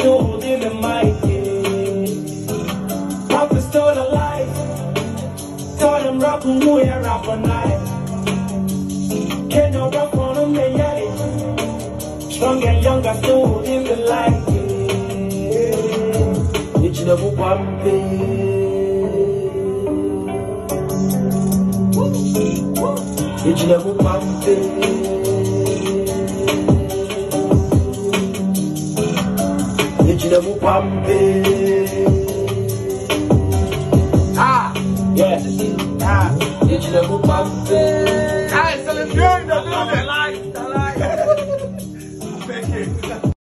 stood in the mic. Papa stole a life. Taught him rock who we are rap all night. Can't no rock on him, yeah. Strong and young, I stood in the light. It's never pumping. It's never pumping. It's never pumping. Ah, yeah. Ah, it's never pumping. Guys, celebrate the building.